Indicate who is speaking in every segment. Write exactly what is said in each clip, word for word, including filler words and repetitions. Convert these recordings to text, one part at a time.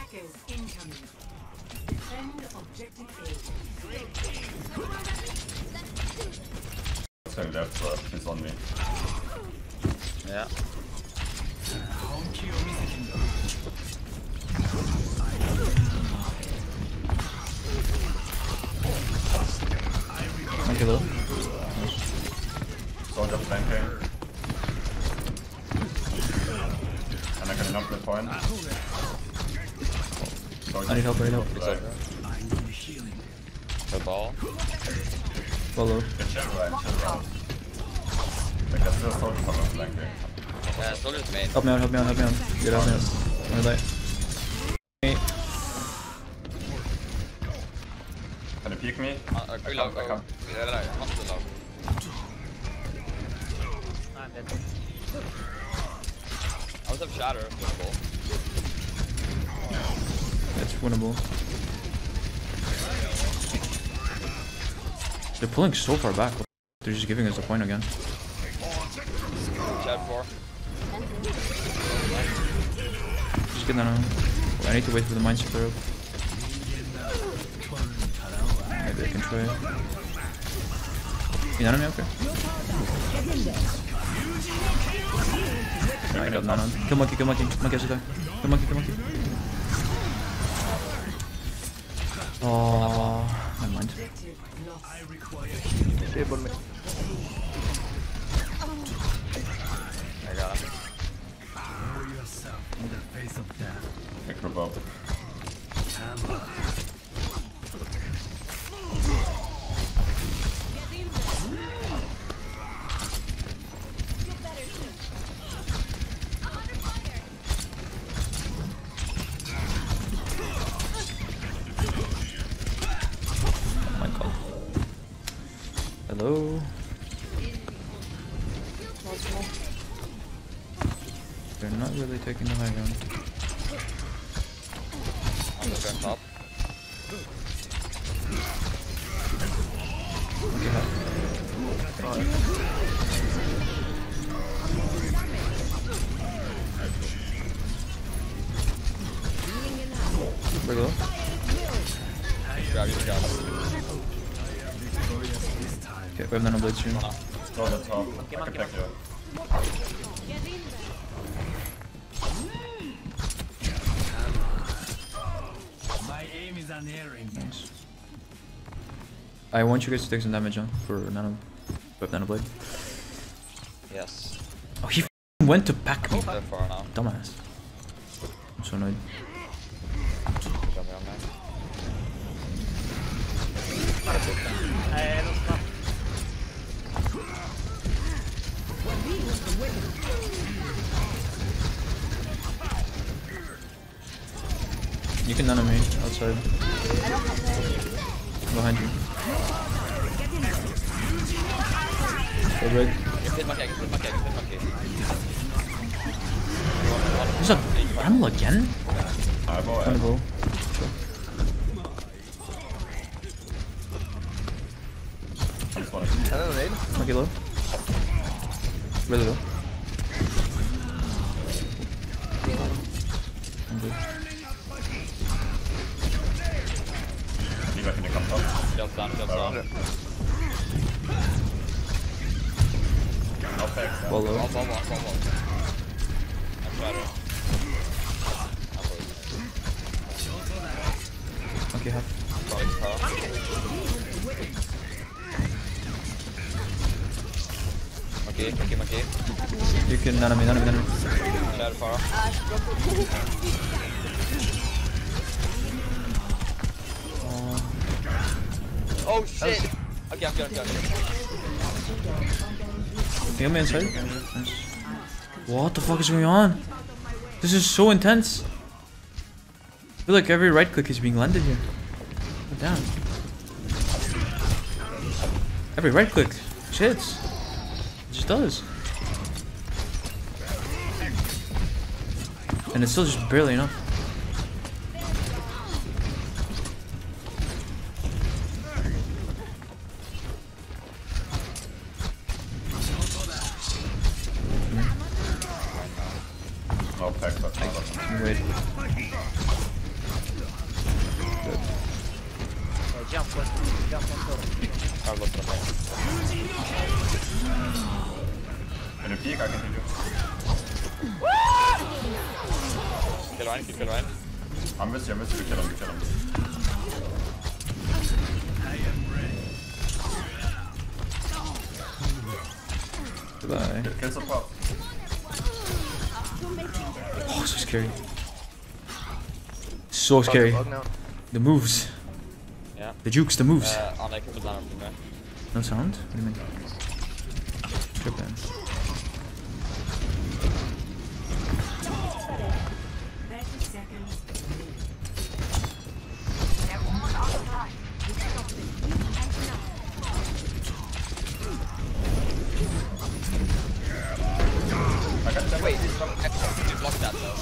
Speaker 1: Attackers incoming. Defend objective
Speaker 2: It's going left, but he's on me.
Speaker 3: Yeah.
Speaker 4: Okay, low.
Speaker 2: Soldier flanking. And I can knock the point.
Speaker 4: I need help right now.
Speaker 3: The ball.
Speaker 4: Follow.
Speaker 2: Good chill right, chill right. Like that's still soldier from flanking.
Speaker 3: Yeah, soldier's main.
Speaker 4: Help me out, help me out, help me out. Get out, help me out. I'm gonna die.
Speaker 2: Can you peek me?
Speaker 3: Uh, uh,
Speaker 2: I
Speaker 3: I
Speaker 2: can't, I can't.
Speaker 3: Yeah, no, not too low.
Speaker 5: I'm dead.
Speaker 3: I was up shatter. Winnable.
Speaker 4: It's winnable. They're pulling so far back. They're just giving us the point again.
Speaker 3: Shatter four.
Speaker 4: Just get that on. I need to wait for the mines to clear up. Maybe I can try it. You know me? Okay. No, I got none on. Kill monkey, kill monkey. Monkey has to die. Kill monkey, kill monkey. Oh, never mind.
Speaker 5: Stable me.
Speaker 3: I got him.
Speaker 2: Make her above.
Speaker 4: Oh my god. Hello? They're not really taking the high ground.
Speaker 3: I'm just going top.
Speaker 4: Okay, hi. Very low.
Speaker 3: Grab you, grab you.
Speaker 4: Okay, we have nano blade soon.
Speaker 2: Go on the top. I can take you.
Speaker 4: Nice. I want you guys to take some damage on for nano. We have nano blade.
Speaker 3: Yes.
Speaker 4: Oh, he f***ing went to pack me.
Speaker 3: They're far now.
Speaker 4: Dumbass. I'm so annoyed.
Speaker 3: Jump me on man.
Speaker 5: Eh, non sta.
Speaker 4: You can nano me outside. Behind you. Go red.
Speaker 3: I can fit monkey, I can fit monkey, I can fit monkey.
Speaker 4: There's a Bramble again?
Speaker 2: Eyeball,
Speaker 4: Trying to
Speaker 2: eyeball.
Speaker 4: go.
Speaker 2: I just wanna
Speaker 5: Hello, Raid.
Speaker 4: Monkey low. Really low. I'm good.
Speaker 2: you guys need to come top.
Speaker 3: Jump down, jump down.
Speaker 2: I'll fix that.
Speaker 4: Ball low.
Speaker 3: One, one, one, one, one. I'm shatter.
Speaker 4: Okay, half.
Speaker 3: Probably top. Monkey, monkey, monkey.
Speaker 4: You can nano me, nano me, nano me.
Speaker 3: Shatter far.
Speaker 4: Uh,
Speaker 3: Oh shit! Okay, I'm good, I'm good.
Speaker 4: Can you get me inside? Nice. What the fuck is going on? This is so intense. I feel like every right click is being landed here. God damn. Every right click. Shit. It just does. And it's still just barely enough.
Speaker 2: I'll pack that.
Speaker 4: Wait.
Speaker 5: jump on, jump on top.
Speaker 3: I'll look for them.
Speaker 2: Can you peek? I can heal you.
Speaker 3: Kill Ryan, kill Ryan.
Speaker 2: I'm with you, I'm with you. Kill him, kill him.
Speaker 4: Goodbye.
Speaker 2: Kill, kill support.
Speaker 4: Oh, so scary. So scary. The moves.
Speaker 3: Yeah.
Speaker 4: The jukes, the moves.
Speaker 3: Uh, Anna kommer down from there.
Speaker 4: No sound? What do you mean? Trip in.
Speaker 1: thirty seconds.
Speaker 2: I got them.
Speaker 3: Wait, this is from Echo. You blocked that though.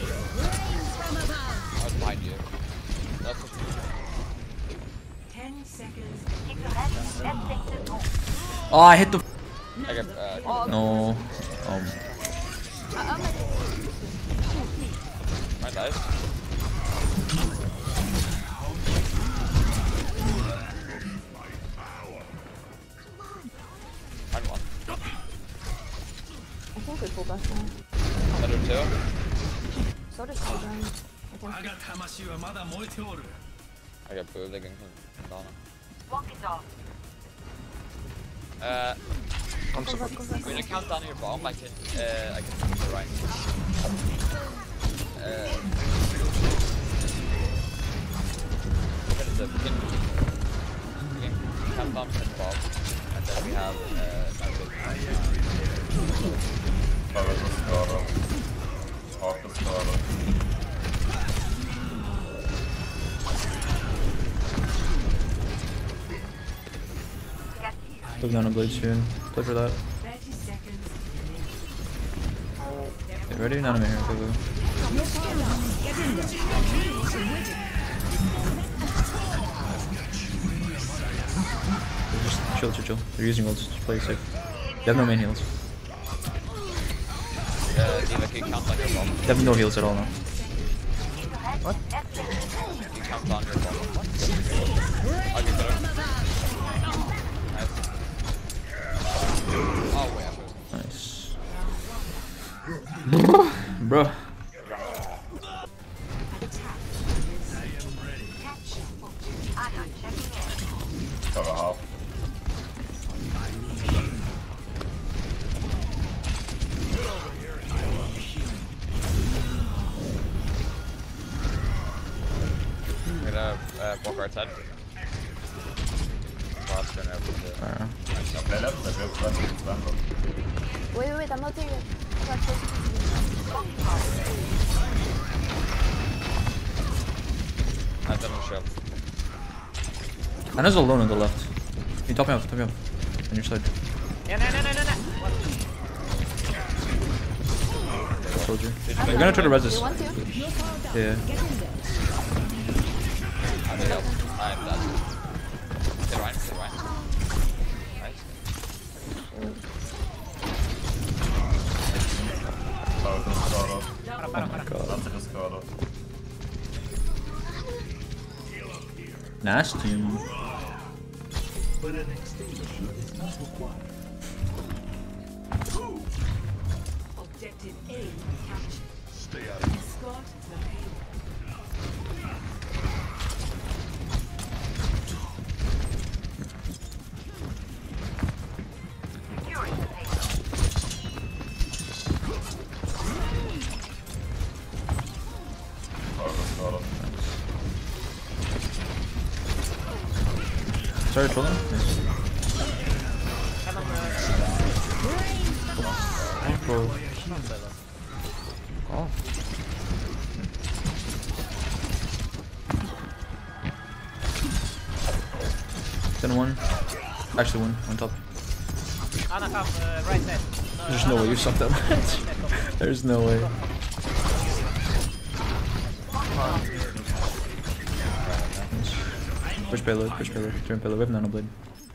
Speaker 3: I was behind you. That's what
Speaker 1: ten seconds.
Speaker 4: Oh, I hit the.
Speaker 3: I got, uh,
Speaker 4: No. Um.
Speaker 3: my dice. Find one.
Speaker 6: I think we pull back now.
Speaker 3: Another two.
Speaker 6: So does Hydran. I think.
Speaker 3: I got bootlegging from Dana. Uh,
Speaker 6: I'm so back, go back.
Speaker 3: when you count down your bomb, I can, uh, I can come to the right. Uh, what is the pin? We can count down the bomb, and then we have, uh, magic.
Speaker 2: Farvel och skada. Hak och skada.
Speaker 4: Put down a blade soon. Play for that.
Speaker 1: thirty seconds.
Speaker 4: Get ready? None of me here. Go, go. Just chill, chill, chill. They're using ults. Just play it safe. They have no main heals.
Speaker 3: Uh, Diva, can you count down your bomb?
Speaker 4: They have no heals at all now.
Speaker 3: Can you count down your bomb? I'll get better. Nice. Oh, wait, I'm
Speaker 4: Nice. Bruh.
Speaker 2: Cover half.
Speaker 3: I'm gonna uh, walk right side. Last gonna open the...
Speaker 4: Uh,
Speaker 2: Jag blev lätt, jag blev väldigt spänd.
Speaker 6: Wait, wait, wait, I'm not there yet. Back, back.
Speaker 3: I don't know shield.
Speaker 4: Anna's alone on the left. Can you top me up? Top me up. On your side.
Speaker 5: Yeah, no, no, no, no, no. What?
Speaker 4: Soldier. They're gonna try to res
Speaker 6: You
Speaker 4: this.
Speaker 6: want to?
Speaker 4: Yeah.
Speaker 3: I need help. I'm dead. Kill Ryan, kill Ryan. Nice.
Speaker 2: Farvel och skada.
Speaker 4: Oh my god.
Speaker 2: Lanser och skada.
Speaker 4: Nasty.
Speaker 1: Objective A captured. Stay out. Escort the payload.
Speaker 2: Farvel och skada.
Speaker 4: Sorry, trolling. Nice.
Speaker 5: Come on, uh,
Speaker 4: Bro.
Speaker 5: come on, brother.
Speaker 4: Oh. Then one. Actually one. On top.
Speaker 5: Anna, come, uh, right side. No,
Speaker 4: There's no way you suck that much. There's no way. Push payload, push payload, turn payload. We have nano blade.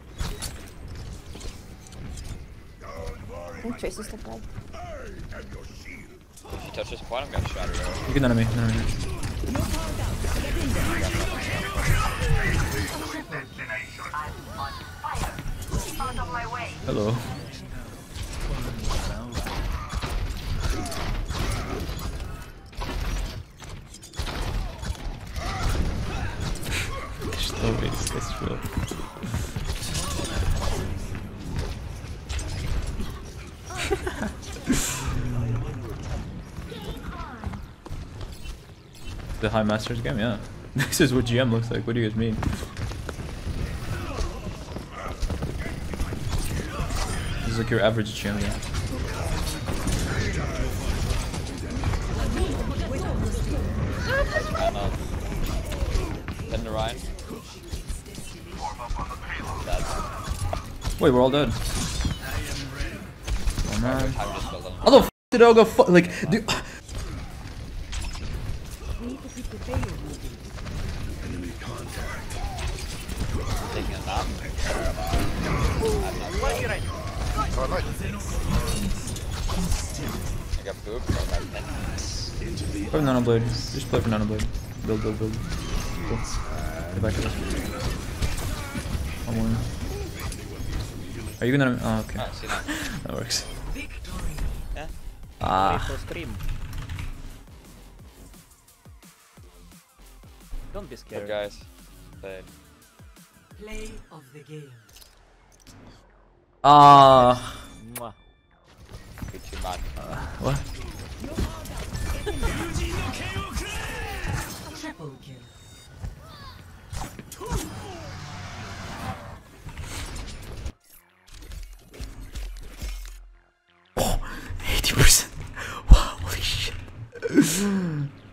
Speaker 6: I think Tracer stepped right.
Speaker 3: If you touch this point, I'm gonna shatter it.
Speaker 4: You can nano me, nano me. Hello. Что вы здесь было? The High Masters game, yeah. This is what G M looks like. What do you guys mean? This is like your average G M game.
Speaker 3: Anna. Send the Ryan.
Speaker 4: Wait, we're all dead. Oh man.
Speaker 3: Time just goes on.
Speaker 4: How the f did I go fu- like, dude.
Speaker 3: Taking a nap.
Speaker 5: What you right?
Speaker 2: Oh, nice.
Speaker 3: I got booped for about ten minutes.
Speaker 4: Play for Nano Blade. Just play for Nano Blade. Build, build, build. Cool. Get back to this. One more. Are you gonna? Oh, okay.
Speaker 3: Ah, see now.
Speaker 4: That works.
Speaker 3: Yeah.
Speaker 4: Ah.
Speaker 5: For scream. Don't be
Speaker 3: Good
Speaker 5: scared.
Speaker 3: guys. Play.
Speaker 1: Play of the game.
Speaker 4: Ah.
Speaker 5: Mwah.
Speaker 3: Good too much.
Speaker 4: What?
Speaker 1: Triple kill.
Speaker 4: Oh, eighty percent. Wow, holy shit.